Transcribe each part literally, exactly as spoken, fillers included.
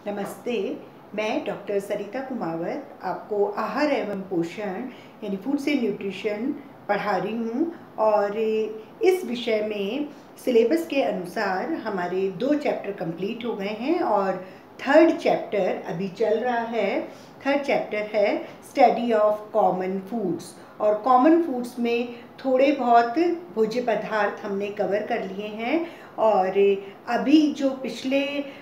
नमस्ते, मैं डॉक्टर सरिता कुमावत आपको आहार एवं पोषण यानी फूड्स एंड न्यूट्रिशन पढ़ा रही हूँ। और इस विषय में सिलेबस के अनुसार हमारे दो चैप्टर कंप्लीट हो गए हैं और थर्ड चैप्टर अभी चल रहा है। थर्ड चैप्टर है स्टडी ऑफ कॉमन फूड्स, और कॉमन फूड्स में थोड़े बहुत भोज्य पदार्थ हमने कवर कर लिए हैं। और अभी जो पिछले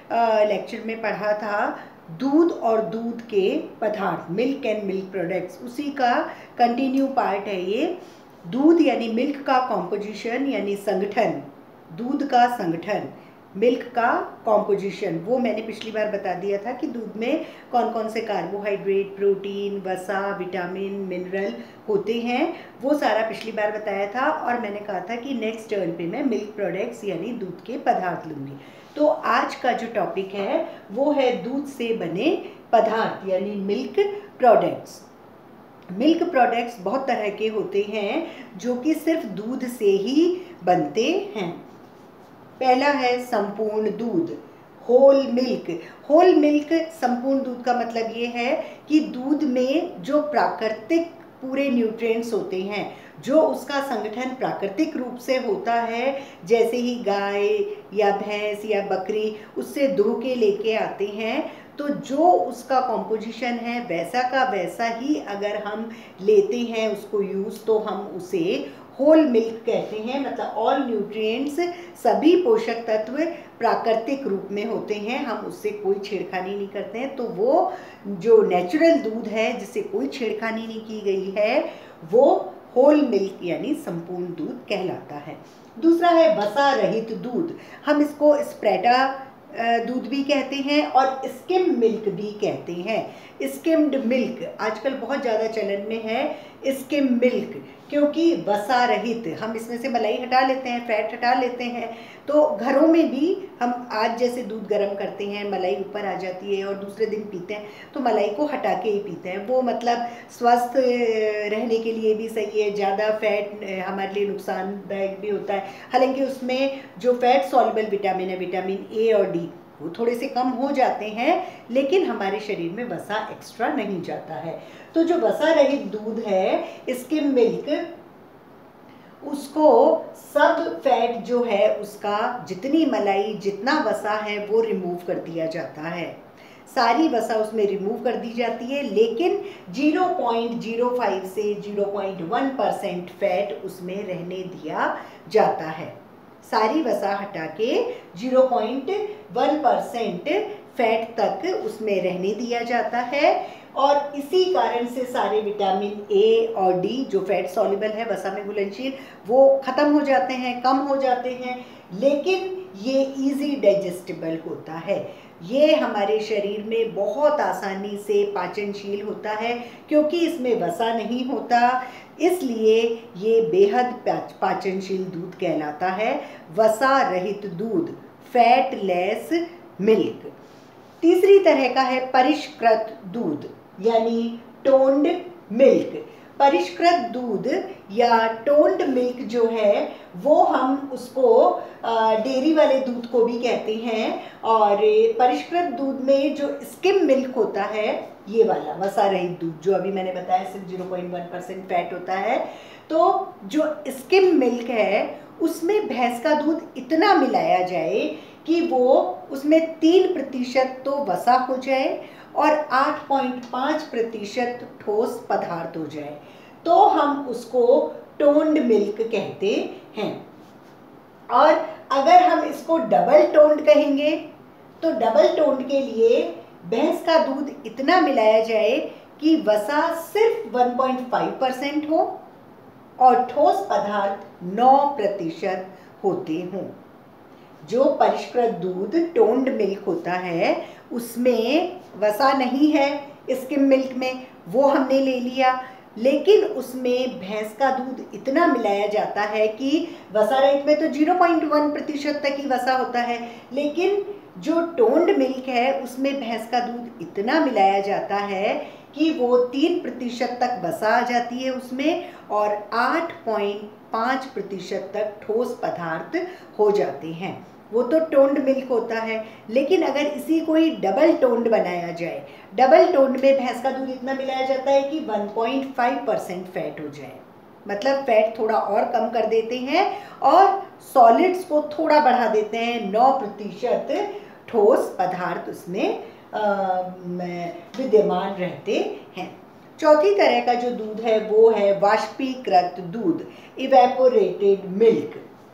लेक्चर में पढ़ा था दूध और दूध के पदार्थ, मिल्क एंड मिल्क प्रोडक्ट्स, उसी का कंटिन्यू पार्ट है ये। दूध यानी मिल्क का कॉम्पोजिशन यानी संगठन, दूध का संगठन, मिल्क का कॉम्पोजिशन, वो मैंने पिछली बार बता दिया था कि दूध में कौन कौन से कार्बोहाइड्रेट, प्रोटीन, वसा, विटामिन, मिनरल होते हैं, वो सारा पिछली बार बताया था। और मैंने कहा था कि नेक्स्ट टर्न पे मैं मिल्क प्रोडक्ट्स यानी दूध के पदार्थ लूँगी। तो आज का जो टॉपिक है वो है दूध से बने पदार्थ यानी मिल्क प्रोडक्ट्स। मिल्क प्रोडक्ट्स बहुत तरह के होते हैं जो कि सिर्फ दूध से ही बनते हैं। पहला है संपूर्ण दूध, होल मिल्क। होल मिल्क, संपूर्ण दूध का मतलब ये है कि दूध में जो प्राकृतिक पूरे न्यूट्रिएंट्स होते हैं, जो उसका संगठन प्राकृतिक रूप से होता है, जैसे ही गाय या भैंस या बकरी उससे दुह के लेके आते हैं, तो जो उसका कॉम्पोजिशन है वैसा का वैसा ही अगर हम लेते हैं उसको यूज़, तो हम उसे होल मिल्क कहते हैं। मतलब ऑल न्यूट्रिएंट्स, सभी पोषक तत्व प्राकृतिक रूप में होते हैं, हम उससे कोई छेड़खानी नहीं करते हैं। तो वो जो नेचुरल दूध है जिससे कोई छेड़खानी नहीं की गई है वो होल मिल्क यानी संपूर्ण दूध कहलाता है। दूसरा है वसा रहित दूध, हम इसको स्प्रेडा दूध भी कहते हैं और स्किम मिल्क भी कहते हैं। स्किम्ड मिल्क आजकल बहुत ज़्यादा चलन में है, स्किम मिल्क, क्योंकि वसा रहित, हम इसमें से मलाई हटा लेते हैं, फैट हटा लेते हैं। तो घरों में भी हम आज जैसे दूध गर्म करते हैं, मलाई ऊपर आ जाती है और दूसरे दिन पीते हैं, तो मलाई को हटा के ही पीते हैं। वो मतलब स्वस्थ रहने के लिए भी सही है, ज़्यादा फैट हमारे लिए नुकसानदायक भी होता है। हालांकि उसमें जो फैट सॉल्युबल विटामिन है, विटामिन ए और डी, वो थोड़े से कम हो जाते हैं, लेकिन हमारे शरीर में वसा एक्स्ट्रा नहीं जाता है। तो जो वसा रहित दूध है, स्किम मिल्क, उसको सब फैट जो है उसका, जितनी मलाई, जितना वसा है वो रिमूव कर दिया जाता है, सारी वसा उसमें रिमूव कर दी जाती है, लेकिन ज़ीरो पॉइंट ज़ीरो फाइव से zero point one percent fat उसमें रहने दिया जाता है। सारी वसा हटा के zero point one percent fat तक उसमें रहने दिया जाता है। और इसी कारण से सारे विटामिन ए और डी जो फैट सॉल्युबल है, वसा में घुलनशील, वो ख़त्म हो जाते हैं, कम हो जाते हैं, लेकिन ये इजी डाइजेस्टिबल होता है। ये हमारे शरीर में बहुत आसानी से पाचनशील होता है, क्योंकि इसमें वसा नहीं होता, इसलिए ये बेहद पाचनशील दूध कहलाता है, वसा रहित दूध, फैट लेस मिल्क। तीसरी तरह का है परिष्कृत दूध यानी टोन्ड मिल्क। परिष्कृत दूध या टोन्ड मिल्क जो है वो हम उसको डेयरी वाले दूध को भी कहते हैं। और परिष्कृत दूध में जो स्किम मिल्क होता है, ये वाला वसा रहित दूध जो अभी मैंने बताया सिर्फ zero point one percent fat होता है, तो जो स्किम मिल्क है उसमें भैंस का दूध इतना मिलाया जाए कि वो उसमें तीन प्रतिशत तो वसा हो जाए और आठ पॉइंट पाँच प्रतिशत ठोस पदार्थ हो जाए, तो हम उसको टोन्ड मिल्क कहते हैं। और अगर हम इसको डबल टोन्ड कहेंगे, तो डबल टोन्ड के लिए भैंस का दूध इतना मिलाया जाए कि वसा सिर्फ वन पॉइंट फाइव परसेंट हो और ठोस पदार्थ नौ प्रतिशत होते हों। जो परिष्कृत दूध टोन्ड मिल्क होता है उसमें वसा नहीं है, स्किम मिल्क में वो हमने ले लिया, लेकिन उसमें भैंस का दूध इतना मिलाया जाता है कि वसा रहित में तो ज़ीरो पॉइंट वन प्रतिशत तक ही वसा होता है, लेकिन जो टोन्ड मिल्क है उसमें भैंस का दूध इतना मिलाया जाता है कि वो तीन प्रतिशत तक वसा आ जाती है उसमें और आठ पॉइंट पाँच प्रतिशत तक ठोस पदार्थ हो जाते हैं। वो तो टोन्ड मिल्क होता है। लेकिन अगर इसी को ही डबल टोन्ड बनाया जाए, डबल टोन्ड में भैंस का दूध इतना मिलाया जाता है कि one point five percent fat हो जाए, मतलब फैट थोड़ा और कम कर देते हैं और सॉलिड्स को थोड़ा बढ़ा देते हैं, नौ प्रतिशत ठोस पदार्थ उसमें विद्यमान रहते हैं। चौथी तरह का जो दूध है वो है वाष्पीकृत दूध, इवेपोरेटेड मिल्क।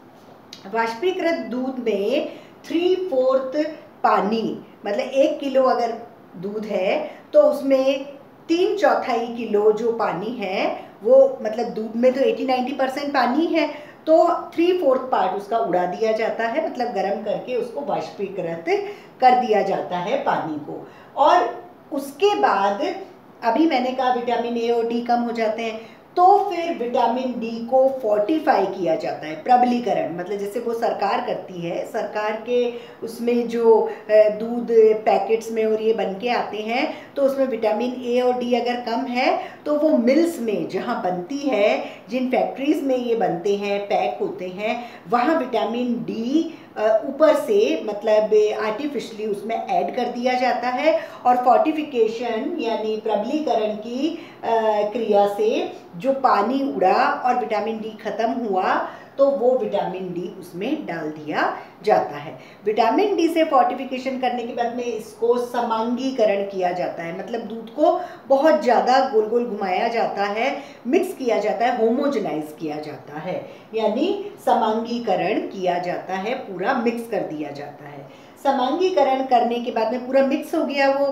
वाष्पीकृत दूध में थ्री फोर्थ पानी, मतलब एक किलो अगर दूध है तो उसमें तीन चौथाई किलो जो पानी है वो, मतलब दूध में तो अस्सी नब्बे परसेंट पानी है, तो थ्री फोर्थ पार्ट उसका उड़ा दिया जाता है, मतलब गर्म करके उसको वाष्पीकृत कर दिया जाता है पानी को। और उसके बाद अभी मैंने कहा विटामिन ए और डी कम हो जाते हैं, तो फिर विटामिन डी को फोर्टिफाई किया जाता है, प्रबलीकरण, मतलब जैसे वो सरकार करती है, सरकार के उसमें जो दूध पैकेट्स में और ये बन के आते हैं, तो उसमें विटामिन ए और डी अगर कम है तो वो मिल्स में जहाँ बनती है, जिन फैक्ट्रीज में ये बनते हैं, पैक होते हैं, वहाँ विटामिन डी ऊपर से मतलब आर्टिफिशियली उसमें ऐड कर दिया जाता है और फोर्टिफिकेशन यानी प्रबलीकरण की क्रिया से जो पानी उड़ा और विटामिन डी खत्म हुआ तो वो विटामिन डी उसमें डाल दिया जाता है। विटामिन डी से फोर्टिफिकेशन करने के बाद में इसको समांगीकरण किया जाता है, मतलब दूध को बहुत ज़्यादा गोल गोल घुमाया जाता है, मिक्स किया जाता है, होमोजेनाइज किया जाता है, यानी समांगीकरण किया जाता है, पूरा मिक्स कर दिया जाता है। समांगीकरण करने के बाद में पूरा मिक्स हो गया वो,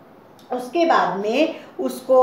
उसके बाद में उसको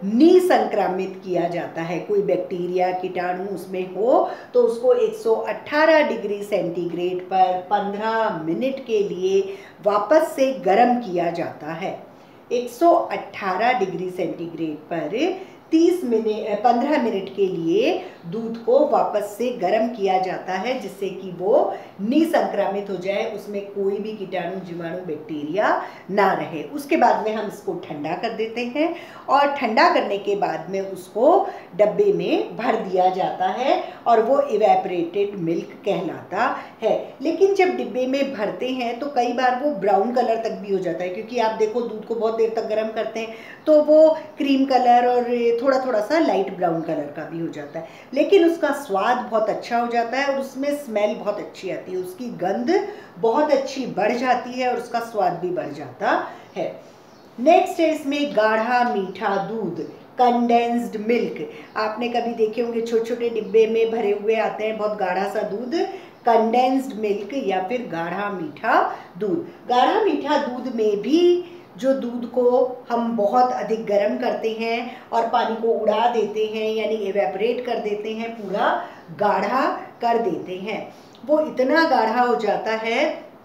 निसंक्रमित किया जाता है, कोई बैक्टीरिया कीटाणु उसमें हो तो उसको एक सौ अठारह डिग्री सेंटीग्रेड पर पंद्रह मिनट के लिए वापस से गर्म किया जाता है। एक सौ अठारह डिग्री सेंटीग्रेड पर तीस मिनट पंद्रह मिनट के लिए दूध को वापस से गर्म किया जाता है, जिससे कि वो निसंक्रमित हो जाए, उसमें कोई भी कीटाणु जीवाणु बैक्टीरिया ना रहे। उसके बाद में हम इसको ठंडा कर देते हैं और ठंडा करने के बाद में उसको डब्बे में भर दिया जाता है और वो इवेपोरेटेड मिल्क कहलाता है। लेकिन जब डिब्बे में भरते हैं तो कई बार वो ब्राउन कलर तक भी हो जाता है, क्योंकि आप देखो दूध को बहुत देर तक गर्म करते हैं तो वो क्रीम कलर और थोड़ा थोड़ा सा लाइट ब्राउन कलर का भी हो जाता है, लेकिन उसका स्वाद बहुत अच्छा हो जाता है और उसमें स्मेल बहुत अच्छी आती है, उसकी गंध बहुत अच्छी बढ़ जाती है और उसका स्वाद भी बढ़ जाता है। नेक्स्ट है इसमें गाढ़ा मीठा दूध, कंडेंस्ड मिल्क। आपने कभी देखे होंगे छोटे छोटे डिब्बे में भरे हुए आते हैं बहुत गाढ़ा सा दूध, कंडेंस्ड मिल्क या फिर गाढ़ा मीठा दूध। गाढ़ा मीठा दूध में भी जो दूध को हम बहुत अधिक गर्म करते हैं और पानी को उड़ा देते हैं, यानी एवेपोरेट कर देते हैं, पूरा गाढ़ा कर देते हैं, वो इतना गाढ़ा हो जाता है,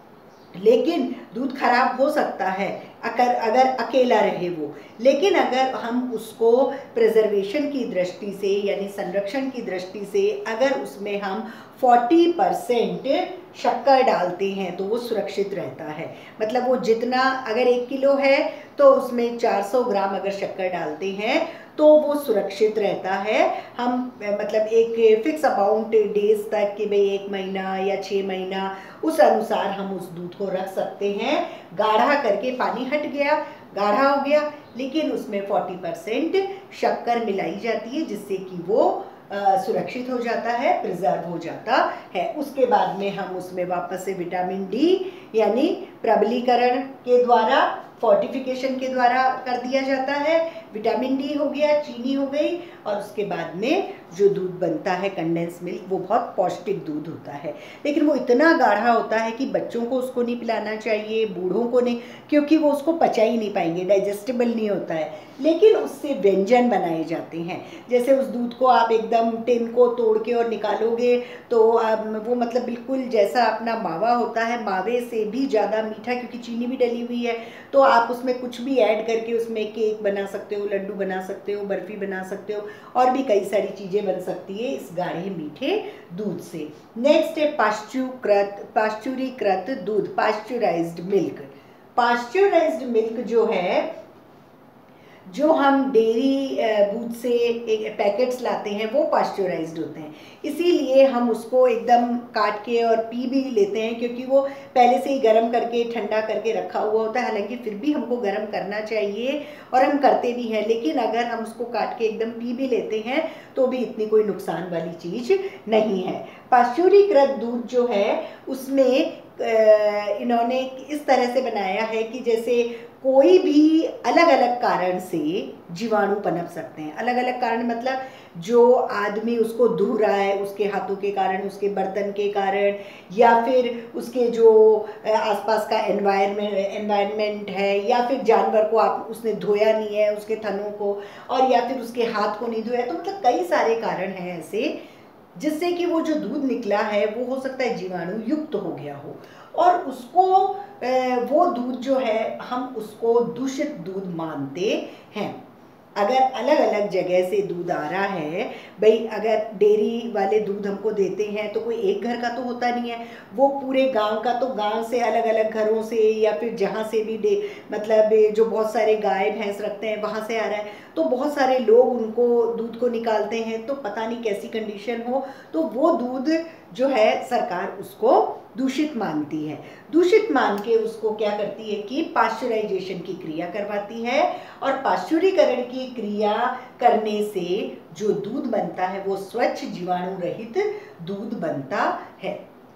लेकिन दूध खराब हो सकता है अगर अगर अकेला रहे वो, लेकिन अगर हम उसको प्रिजर्वेशन की दृष्टि से यानी संरक्षण की दृष्टि से अगर उसमें हम चालीस परसेंट शक्कर डालते हैं तो वो सुरक्षित रहता है। मतलब वो जितना अगर एक किलो है तो उसमें चार सौ ग्राम अगर शक्कर डालते हैं तो वो सुरक्षित रहता है। हम मतलब एक फिक्स अमाउंट डेज तक कि भाई एक महीना या छः महीना उस अनुसार हम उस दूध को रख सकते हैं। गाढ़ा करके पानी हट गया, गाढ़ा हो गया, लेकिन उसमें चालीस परसेंट शक्कर मिलाई जाती है जिससे कि वो आ, सुरक्षित हो जाता है, प्रिजर्व हो जाता है। उसके बाद में हम उसमें वापस से विटामिन डी यानी प्रबलीकरण के द्वारा, फोर्टिफिकेशन के द्वारा कर दिया जाता है। विटामिन डी हो गया, चीनी हो गई, और उसके बाद में जो दूध बनता है कंडेंस मिल्क वो बहुत पौष्टिक दूध होता है। लेकिन वो इतना गाढ़ा होता है कि बच्चों को उसको नहीं पिलाना चाहिए, बूढ़ों को नहीं, क्योंकि वो उसको पचा ही नहीं पाएंगे, डाइजेस्टेबल नहीं होता है। लेकिन उससे व्यंजन बनाए जाते हैं, जैसे उस दूध को आप एकदम टिन को तोड़ के और निकालोगे तो वो मतलब बिल्कुल जैसा अपना मावा होता है, मावे से भी ज़्यादा मीठा, क्योंकि चीनी भी डली हुई है, तो आप उसमें कुछ भी ऐड करके उसमें केक बना सकते हो, लड्डू बना सकते हो, बर्फ़ी बना सकते हो, और भी कई सारी चीज़ें बन सकती है इस गाढ़े मीठे दूध से। नेक्स्ट है पाश्चुकृत पाश्चुरीकृत दूध, पाश्चुराइज्ड मिल्क। पाश्चुराइज्ड मिल्क जो है जो हम डेयरी दूध से एक पैकेट्स लाते हैं वो पास्चराइज्ड होते हैं, इसीलिए हम उसको एकदम काट के और पी भी लेते हैं, क्योंकि वो पहले से ही गर्म करके ठंडा करके रखा हुआ होता है। हालांकि फिर भी हमको गर्म करना चाहिए और हम करते भी हैं, लेकिन अगर हम उसको काट के एकदम पी भी लेते हैं तो भी इतनी कोई नुकसान वाली चीज़ नहीं है। पाश्चुरीकृत दूध जो है उसमें इन्होंने इस तरह से बनाया है कि जैसे कोई भी अलग अलग कारण से जीवाणु पनप सकते हैं। अलग अलग कारण मतलब जो आदमी उसको धो रहा है उसके हाथों के कारण, उसके बर्तन के कारण, या फिर उसके जो आसपास का एनवायरमेंट एनवायरनमेंट है, या फिर जानवर को आप उसने धोया नहीं है उसके थनों को, और या फिर उसके हाथ को नहीं धोया। तो मतलब कई सारे कारण हैं ऐसे जिससे कि वो जो दूध निकला है वो हो सकता है जीवाणु युक्त हो गया हो, और उसको वो दूध जो है हम उसको दूषित दूध मानते हैं। अगर अलग अलग जगह से दूध आ रहा है, भाई अगर डेयरी वाले दूध हमको देते हैं तो कोई एक घर का तो होता नहीं है, वो पूरे गांव का, तो गांव से अलग अलग घरों से या फिर जहाँ से भी डे मतलब जो बहुत सारे गाय भैंस रखते हैं वहाँ से आ रहा है, तो बहुत सारे लोग उनको दूध को निकालते हैं, तो पता नहीं कैसी कंडीशन हो, तो वो दूध जो है सरकार उसको दूषित मानती है। दूषित मान के उसको क्या करती है कि पाश्चराइजेशन की क्रिया करवाती है, और पाश्चुरीकरण की क्रिया करने से जो दूध बनता है वो स्वच्छ जीवाणु रहित दूध बनता है।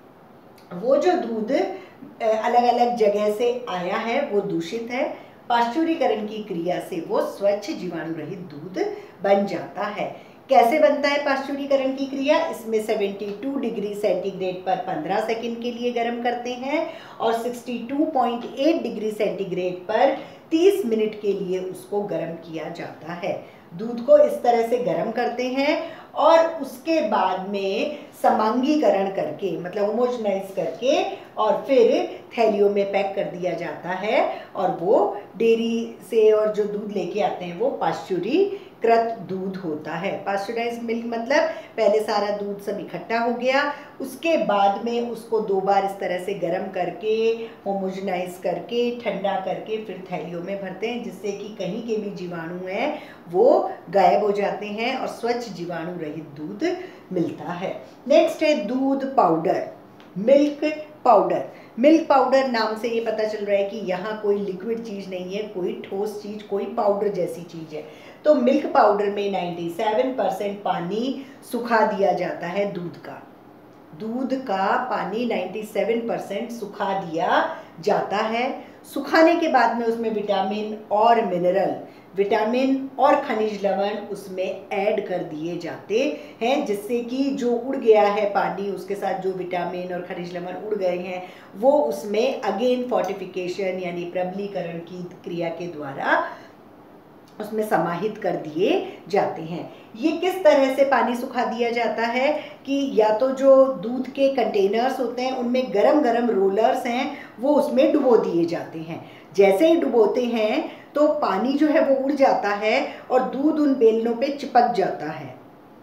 वो जो दूध अलग अलग जगह से आया है वो दूषित है, पाश्चुरीकरण की क्रिया से वो स्वच्छ जीवाणु रहित दूध बन जाता है। कैसे बनता है पाश्चुरीकरण की क्रिया? इसमें बहत्तर डिग्री सेंटीग्रेड पर पंद्रह सेकंड के लिए गर्म करते हैं और बासठ पॉइंट आठ डिग्री सेंटीग्रेड पर तीस मिनट के लिए उसको गर्म किया जाता है। दूध को इस तरह से गर्म करते हैं और उसके बाद में समांगीकरण करके मतलब होमोजेनाइज करके और फिर थैलियों में पैक कर दिया जाता है, और वो डेयरी से और जो दूध लेके आते हैं वो पाश्चुरीकृत दूध होता है। पाश्चराइज्ड मिल्क मतलब पहले सारा दूध सब इकट्ठा हो गया, उसके बाद में उसको दो बार इस तरह से गर्म करके होमोजेनाइज करके ठंडा करके फिर थैलियों में भरते हैं, जिससे कि कहीं के भी जीवाणु हैं वो गायब हो जाते हैं और स्वच्छ जीवाणु रहित दूध मिलता है। नेक्स्ट है दूध powder, milk powder. Milk powder नाम से ये पता चल रहा है कि यहाँ कोई लिक्विड चीज़ नहीं है, कोई ठोस चीज़, कोई पाउडर जैसी चीज़ है। तो मिल्क पाउडर में सत्तानवे परसेंट पानी सुखा दिया जाता है दूध का। दूध का पानी सत्तानवे परसेंट सुखा दिया जाता है। सुखाने के बाद में उसमें विटामिन और मिनरल विटामिन और खनिज लवण उसमें ऐड कर दिए जाते हैं, जिससे कि जो उड़ गया है पानी उसके साथ जो विटामिन और खनिज लवण उड़ गए हैं वो उसमें अगेन फोर्टिफिकेशन यानी प्रबलीकरण की क्रिया के द्वारा उसमें समाहित कर दिए जाते हैं। ये किस तरह से पानी सुखा दिया जाता है कि या तो जो दूध के कंटेनर्स होते हैं उनमें गरम गरम रोलर्स हैं वो उसमें डुबो दिए जाते हैं। जैसे ही डुबोते हैं तो पानी जो है वो उड़ जाता है और दूध उन बेलनों पे चिपक जाता है,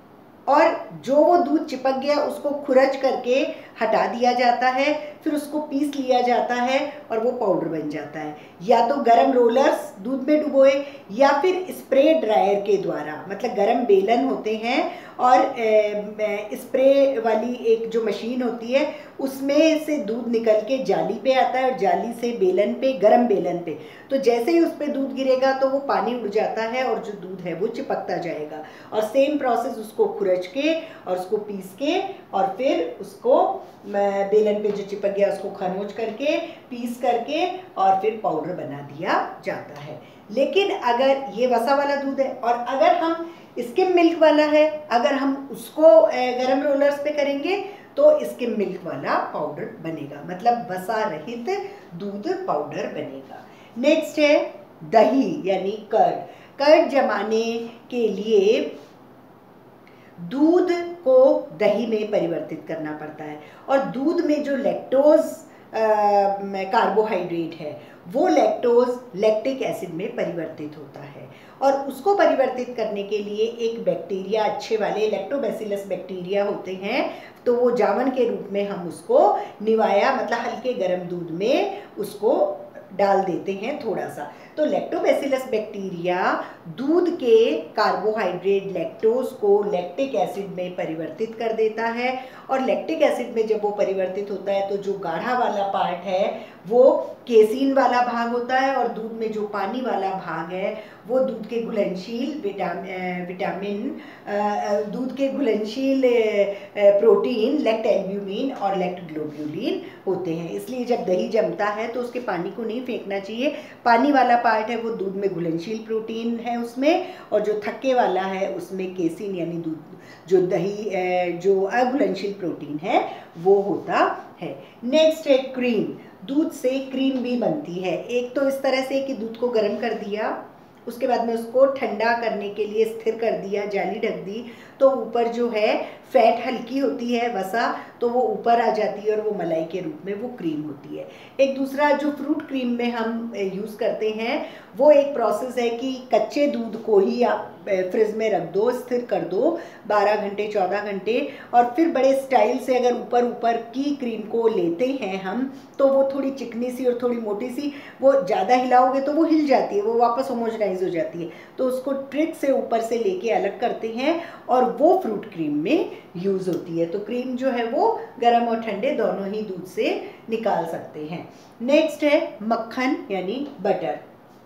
और जो वो दूध चिपक गया उसको खुरच करके हटा दिया जाता है, फिर उसको पीस लिया जाता है और वो पाउडर बन जाता है। या तो गरम रोलर्स दूध में डुबोए या फिर स्प्रे ड्रायर के द्वारा, मतलब गरम बेलन होते हैं और स्प्रे वाली एक जो मशीन होती है उसमें से दूध निकल के जाली पे आता है और जाली से बेलन पे, गरम बेलन पे, तो जैसे ही उस पर दूध गिरेगा तो वो पानी उड़ जाता है और जो दूध है वो चिपकता जाएगा। और सेम प्रोसेस उसको खुरच के और उसको पीस के और फिर उसको बेलन पे जो चिपक गया उसको खरोंच करके पीस करके और फिर पाउडर बना दिया जाता है। लेकिन अगर ये वसा वाला दूध है और अगर हम स्किम मिल्क वाला है, अगर हम उसको गरम रोलर्स पे करेंगे तो स्किम मिल्क वाला पाउडर बनेगा, मतलब वसा रहित दूध पाउडर बनेगा। नेक्स्ट है दही यानी कर्ड। कर्ड जमाने के लिए दूध को दही में परिवर्तित करना पड़ता है, और दूध में जो लैक्टोज कार्बोहाइड्रेट है वो लैक्टोज लैक्टिक एसिड में परिवर्तित होता है, और उसको परिवर्तित करने के लिए एक बैक्टीरिया अच्छे वाले लैक्टोबैसिलस बैक्टीरिया होते हैं, तो वो जावन के रूप में हम उसको निवाया मतलब हल्के गर्म दूध में उसको डाल देते हैं थोड़ा सा। तो लैक्टोबैसिलस बैक्टीरिया दूध के कार्बोहाइड्रेट लैक्टोज को लैक्टिक एसिड में परिवर्तित कर देता है, और लैक्टिक एसिड में जब वो परिवर्तित होता है तो जो गाढ़ा वाला पार्ट है वो केसीन वाला भाग होता है, और दूध में जो पानी वाला भाग है वो दूध के घुलनशील विटामिन विटामिन दूध के घुलनशील प्रोटीन लैक्ट एल्ब्यूमिन और लैक्ट ग्लोब्यूलिन होते हैं। इसलिए जब दही जमता है तो उसके पानी को नहीं फेंकना चाहिए। पानी वाला पार्ट है वो दूध में घुलनशील प्रोटीन है उसमें, और जो थक्के वाला है उसमें केसीन यानी दूध जो दही जो अघुलनशील प्रोटीन है वो होता है। नेक्स्ट है क्रीम। दूध से क्रीम भी बनती है। एक तो इस तरह से कि दूध को गर्म कर दिया, उसके बाद में उसको ठंडा करने के लिए स्थिर कर दिया, जाली ढक दी, तो ऊपर जो है फैट हल्की होती है वसा, तो वो ऊपर आ जाती है और वो मलाई के रूप में वो क्रीम होती है। एक दूसरा जो फ्रूट क्रीम में हम यूज़ करते हैं वो एक प्रोसेस है कि कच्चे दूध को ही आप फ्रिज में रख दो, स्थिर कर दो बारह घंटे चौदह घंटे, और फिर बड़े स्टाइल से अगर ऊपर ऊपर की क्रीम को लेते हैं हम तो वो थोड़ी चिकनी सी और थोड़ी मोटी सी, वो ज़्यादा हिलाओगे तो वो हिल जाती है, वो वापस होमोजेनाइज हो जाती है। तो उसको ट्रिक से ऊपर से लेके अलग करते हैं और वो फ्रूट क्रीम में यूज़ होती है। तो क्रीम जो है वो गर्म और ठंडे दोनों ही दूध से निकाल सकते हैं। नेक्स्ट है मक्खन यानी बटर।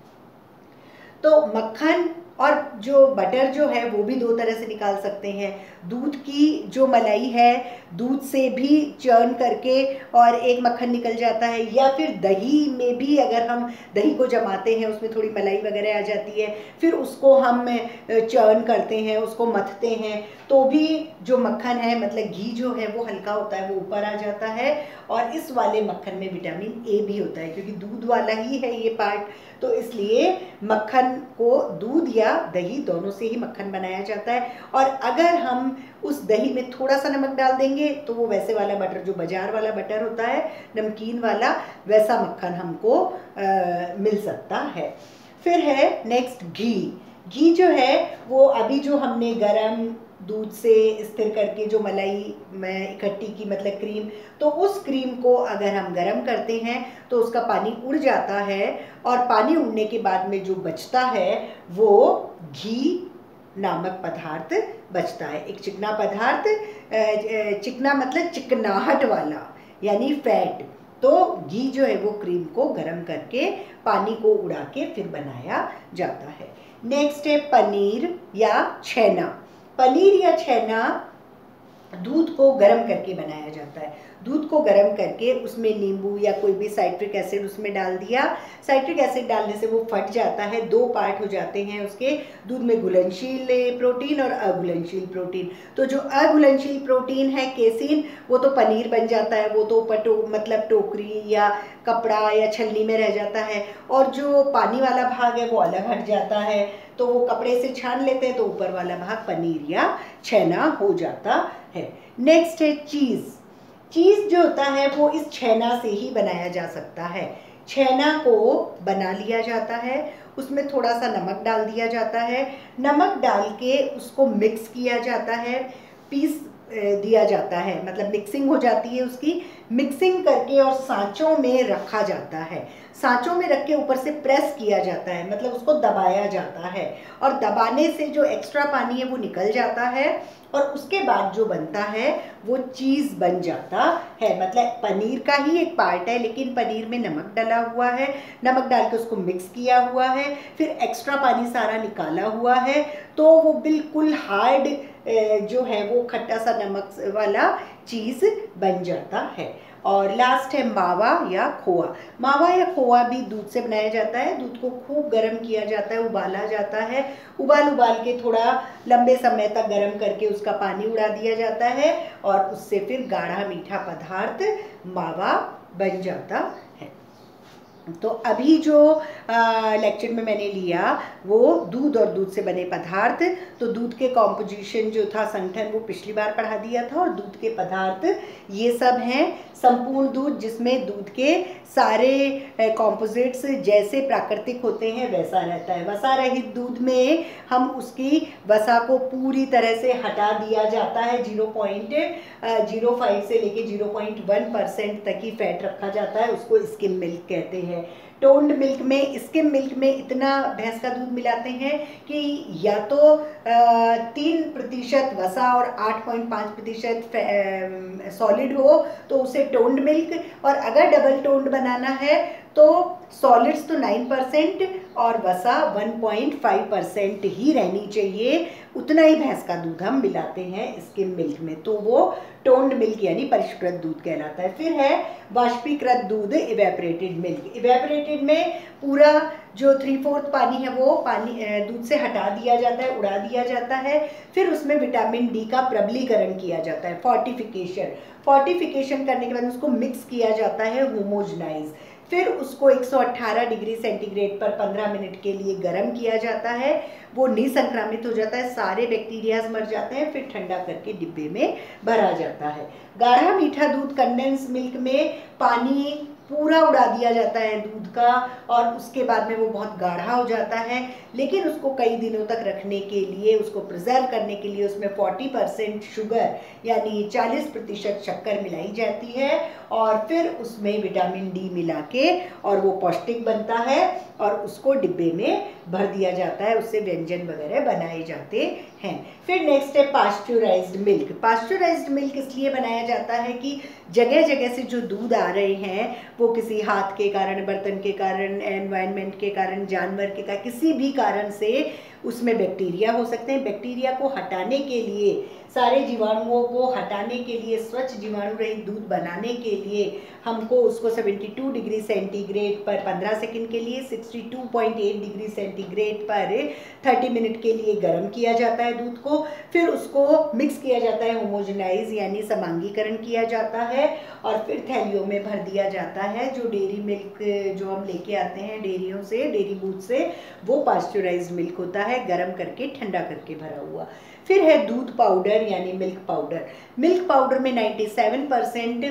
तो मक्खन और जो बटर जो है वो भी दो तरह से निकाल सकते हैं। दूध की जो मलाई है दूध से भी चर्न करके और एक मक्खन निकल जाता है, या फिर दही में भी अगर हम दही को जमाते हैं उसमें थोड़ी मलाई वगैरह आ जाती है, फिर उसको हम चर्न करते हैं, उसको मथते हैं, तो भी जो मक्खन है मतलब घी जो है वो हल्का होता है, वो ऊपर आ जाता है। और इस वाले मक्खन में विटामिन ए भी होता है, क्योंकि दूध वाला ही है ये पार्ट, तो इसलिए मक्खन को दूध या दही दोनों से ही मक्खन बनाया जाता है। और अगर हम उस दही में थोड़ा सा नमक डाल देंगे तो वो वैसे वाला बटर जो बाजार वाला बटर होता है नमकीन वाला, वैसा मक्खन हमको आ, मिल सकता है। फिर है नेक्स्ट घी। घी जो है वो अभी जो हमने गरम दूध से स्थिर करके जो मलाई में इकट्ठी की मतलब क्रीम, तो उस क्रीम को अगर हम गरम करते हैं तो उसका पानी उड़ जाता है, और पानी उड़ने के बाद में जो बचता है वो घी नामक पदार्थ बचता है। एक चिकना पदार्थ, चिकना मतलब चिकनाहट वाला यानी फैट। तो घी जो है वो क्रीम को गरम करके पानी को उड़ा के फिर बनाया जाता है। नेक्स्ट है पनीर या छेना। पनीर या छेना दूध को गर्म करके बनाया जाता है। दूध को गर्म करके उसमें नींबू या कोई भी साइट्रिक एसिड उसमें डाल दिया। साइट्रिक एसिड डालने से वो फट जाता है, दो पार्ट हो जाते हैं उसके, दूध में घुलनशील प्रोटीन और अघुलनशील प्रोटीन। तो जो अघुलनशील प्रोटीन है केसीन, वो तो पनीर बन जाता है, वो तो पटो मतलब टोकरी या कपड़ा या छलनी में रह जाता है, और जो पानी वाला भाग है वो अलग हट जाता है, तो वो कपड़े से छान लेते हैं तो ऊपर वाला भाग पनीर या छेना हो जाता है। नेक्स्ट है चीज़। चीज़ जो होता है वो इस छेना से ही बनाया जा सकता है। छेना को बना लिया जाता है, उसमें थोड़ा सा नमक डाल दिया जाता है, नमक डाल के उसको मिक्स किया जाता है, पीस दिया जाता है, मतलब मिक्सिंग हो जाती है उसकी, मिक्सिंग करके और सांचों में रखा जाता है। सांचों में रख के ऊपर से प्रेस किया जाता है, मतलब उसको दबाया जाता है, और दबाने से जो एक्स्ट्रा पानी है वो निकल जाता है, और उसके बाद जो बनता है वो चीज़ बन जाता है। मतलब पनीर का ही एक पार्ट है, लेकिन पनीर में नमक डला हुआ है, नमक डाल के उसको मिक्स किया हुआ है, फिर एक्स्ट्रा पानी सारा निकाला हुआ है, तो वो बिल्कुल हार्ड जो है वो खट्टा सा नमक वाला चीज़ बन जाता है। और लास्ट है मावा या खोआ। मावा या खोआ भी दूध से बनाया जाता है। दूध को खूब गर्म किया जाता है, उबाला जाता है, उबाल उबाल के थोड़ा लंबे समय तक गर्म करके उसका पानी उड़ा दिया जाता है, और उससे फिर गाढ़ा मीठा पदार्थ मावा बन जाता है। तो अभी जो लेक्चर में मैंने लिया वो दूध और दूध से बने पदार्थ, तो दूध के कॉम्पोजिशन जो था संगठन वो पिछली बार पढ़ा दिया था, और दूध के पदार्थ ये सब हैं। संपूर्ण दूध जिसमें दूध के सारे कॉम्पोजिट्स जैसे प्राकृतिक होते हैं वैसा रहता है। वसा रहित दूध में हम उसकी वसा को पूरी तरह से हटा दिया जाता है, जीरो पॉइंट जीरो फाइव से लेके जीरो पॉइंट वन परसेंट तक ही फैट रखा जाता है, उसको स्किम मिल्क कहते हैं। टोन्ड मिल्क में, स्किम मिल्क में इतना भैंस का दूध मिलाते हैं कि या तो तीन प्रतिशत वसा और आठ पॉइंट पाँच प्रतिशत सॉलिड हो तो उसे टोन्ड मिल्क, और अगर डबल टोन्ड बनाना है तो सॉलिड्स तो नाइन परसेंट और वसा वन पॉइंट फाइव परसेंट ही रहनी चाहिए, उतना ही भैंस का दूध हम मिलाते हैं स्किम मिल्क में, तो वो टोन्ड मिल्क यानी परिष्कृत दूध कहलाता है। फिर है वाष्पीकृत दूध, इवेपोरेटेड मिल्क। इवेपोरेटेड में पूरा जो थ्री फोर्थ पानी है वो पानी दूध से हटा दिया जाता है, उड़ा दिया जाता है। फिर उसमें विटामिन डी का प्रबलीकरण किया जाता है, फोर्टिफिकेशन। फोर्टिफिकेशन करने के बाद उसको मिक्स किया जाता है, होमोजनाइज। फिर उसको एक सौ अठारह डिग्री सेंटीग्रेड पर पंद्रह मिनट के लिए गर्म किया जाता है, वो निसंक्रामित हो जाता है, सारे बैक्टीरियाज मर जाते हैं। फिर ठंडा करके डिब्बे में भरा जाता है। गाढ़ा मीठा दूध, कंडेंस मिल्क में पानी पूरा उड़ा दिया जाता है दूध का, और उसके बाद में वो बहुत गाढ़ा हो जाता है, लेकिन उसको कई दिनों तक रखने के लिए, उसको प्रिजर्व करने के लिए उसमें चालीस परसेंट शुगर यानी चालीस प्रतिशत शक्कर मिलाई जाती है, और फिर उसमें विटामिन डी मिला के और वो पौष्टिक बनता है, और उसको डिब्बे में भर दिया जाता है, उससे व्यंजन वगैरह बनाए जाते हैं। फिर नेक्स्ट है पास्चुराइज्ड मिल्क। पास्चुराइज्ड मिल्क इसलिए बनाया जाता है कि जगह जगह से जो दूध आ रहे हैं वो किसी हाथ के कारण, बर्तन के कारण, एनवायरनमेंट के कारण, जानवर के कारण, किसी भी कारण से उसमें बैक्टीरिया हो सकते हैं। बैक्टीरिया को हटाने के लिए, सारे जीवाणुओं को हटाने के लिए, स्वच्छ जीवाणु रहित दूध बनाने के लिए हमको उसको बहत्तर डिग्री सेंटीग्रेड पर पंद्रह सेकंड के लिए, बासठ पॉइंट आठ डिग्री सेंटीग्रेड पर तीस मिनट के लिए गर्म किया जाता है दूध को। फिर उसको मिक्स किया जाता है, होमोजेनाइज यानी समांगीकरण किया जाता है, और फिर थैलियों में भर दिया जाता है। जो डेयरी मिल्क जो हम लेके आते हैं डेयरियों से, डेयरी बूथ से, वो पास्चुराइज्ड मिल्क होता है, गर्म करके ठंडा करके भरा हुआ। फिर है दूध पाउडर यानी मिल्क पाउडर। मिल्क पाउडर में सत्तानवे परसेंट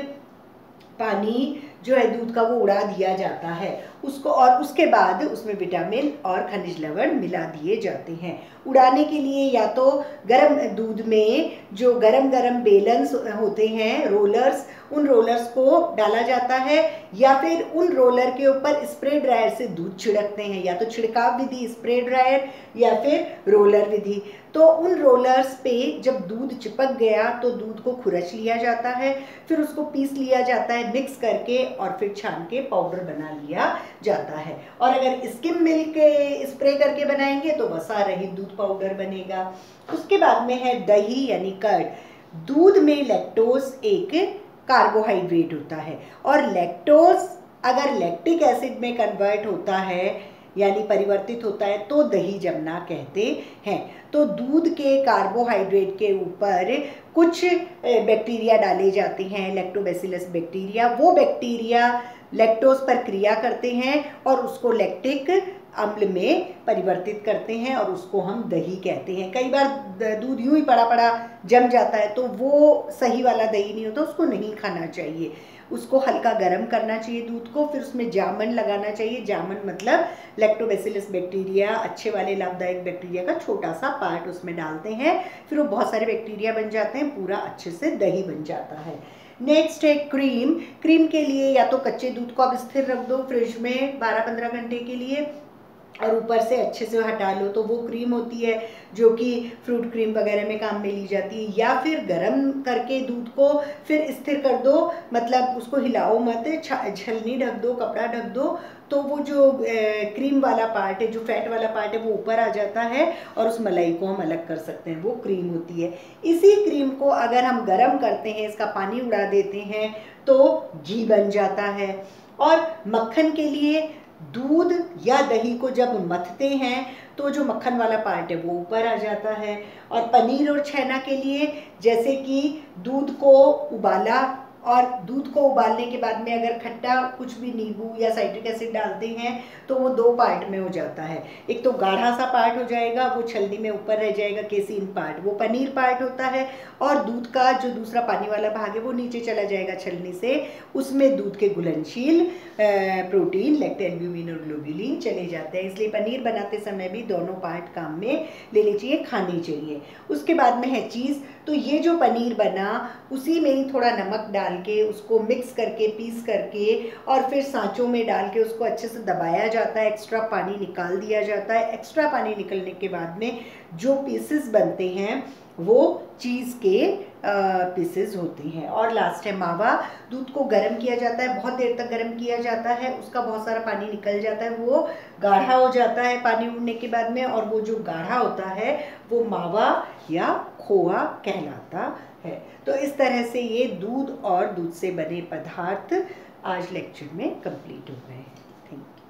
पानी जो है दूध का वो उड़ा दिया जाता है उसको, और उसके बाद उसमें विटामिन और खनिज लवण मिला दिए जाते हैं। उड़ाने के लिए या तो गर्म दूध में जो गरम गरम बेलन्स होते हैं, रोलर्स, उन रोलर्स को डाला जाता है, या फिर उन रोलर के ऊपर स्प्रे ड्रायर से दूध छिड़कते हैं, या तो छिड़काव विधि स्प्रे ड्रायर या फिर रोलर विधि। तो उन रोलर्स पे जब दूध चिपक गया तो दूध को खुरच लिया जाता है, फिर उसको पीस लिया जाता है मिक्स करके, और फिर छान के पाउडर बना लिया जाता है। और अगर स्किम मिल्क स्प्रे करके बनाएंगे तो वसा रहित दूध पाउडर बनेगा। उसके बाद में है दही यानी कर्ड। दूध में लैक्टोज एक कार्बोहाइड्रेट होता है, और लैक्टोज अगर लैक्टिक एसिड में कन्वर्ट होता है यानी परिवर्तित होता है तो दही जमना कहते हैं। तो दूध के कार्बोहाइड्रेट के ऊपर कुछ बैक्टीरिया डाले जाते हैं, लैक्टोबैसिलस बैक्टीरिया। वो बैक्टीरिया लैक्टोज पर क्रिया करते हैं और उसको लैक्टिक अम्ल में परिवर्तित करते हैं, और उसको हम दही कहते हैं। कई बार दूध यूं ही पड़ा पड़ा जम जाता है तो वो सही वाला दही नहीं होता, उसको नहीं खाना चाहिए, उसको हल्का गर्म करना चाहिए दूध को। फिर उसमें जामन लगाना चाहिए। जामन मतलब लैक्टोबैसिलस बैक्टीरिया, अच्छे वाले लाभदायक बैक्टीरिया का छोटा सा पार्ट उसमें डालते हैं, फिर वो बहुत सारे बैक्टीरिया बन जाते हैं, पूरा अच्छे से दही बन जाता है। नेक्स्ट है क्रीम। क्रीम के लिए या तो कच्चे दूध को आप स्थिर रख दो फ्रिज में बारह पंद्रह घंटे के लिए, और ऊपर से अच्छे से हटा लो, तो वो क्रीम होती है जो कि फ्रूट क्रीम वगैरह में काम में ली जाती है। या फिर गरम करके दूध को फिर स्थिर कर दो, मतलब उसको हिलाओ मत, छलनी ढक दो, कपड़ा ढक दो, तो वो जो क्रीम वाला पार्ट है, जो फैट वाला पार्ट है, वो ऊपर आ जाता है, और उस मलाई को हम अलग कर सकते हैं, वो क्रीम होती है। इसी क्रीम को अगर हम गरम करते हैं, इसका पानी उड़ा देते हैं, तो घी बन जाता है। और मक्खन के लिए दूध या दही को जब मथते हैं तो जो मक्खन वाला पार्ट है वो ऊपर आ जाता है। और पनीर और छेना के लिए जैसे कि दूध को उबाला, और दूध को उबालने के बाद में अगर खट्टा कुछ भी नींबू या साइट्रिक एसिड डालते हैं तो वो दो पार्ट में हो जाता है। एक तो गाढ़ा सा पार्ट हो जाएगा, वो छलनी में ऊपर रह जाएगा, केसीन पार्ट, वो पनीर पार्ट होता है, और दूध का जो दूसरा पानी वाला भाग है वो नीचे चला जाएगा छलनी से, उसमें दूध के घुलनशील प्रोटीन, लैक्टोएल्ब्यूमिन और ग्लोब्यूलिन चले जाते हैं। इसलिए पनीर बनाते समय भी दोनों पार्ट काम में लेने चाहिए, खानी चाहिए। उसके बाद में है चीज़। तो ये जो पनीर बना उसी में ही थोड़ा नमक डाल डाल के उसको मिक्स करके पीस करके और फिर सांचों में डाल के उसको अच्छे से दबाया जाता है, एक्स्ट्रा पानी निकाल दिया जाता है। एक्स्ट्रा पानी निकलने के बाद में जो पीसेस बनते हैं वो चीज़ के पीसेस होते हैं। और लास्ट है मावा। दूध को गर्म किया जाता है, बहुत देर तक गर्म किया जाता है, उसका बहुत सारा पानी निकल जाता है, वो गाढ़ा हो जाता है पानी उड़ने के बाद में, और वो जो गाढ़ा होता है वो मावा या खोआ कहलाता है। तो इस तरह से ये दूध और दूध से बने पदार्थ आज लेक्चर में कंप्लीट हो गए। Thank you.